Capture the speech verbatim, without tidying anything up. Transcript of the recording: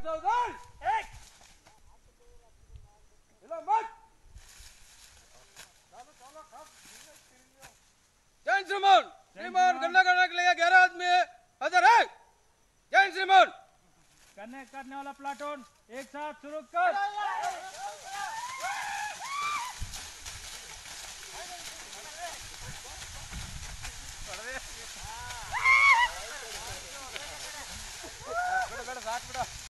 चौधरी एक हिलो मत चलो चलो कब जैन श्रीमान श्रीमान गन्ना करने के लिए ग्यारह आदमी हाजिर है। जैन श्रीमान कनेक्ट करने वाला प्लाटून एक साथ शुरू कर।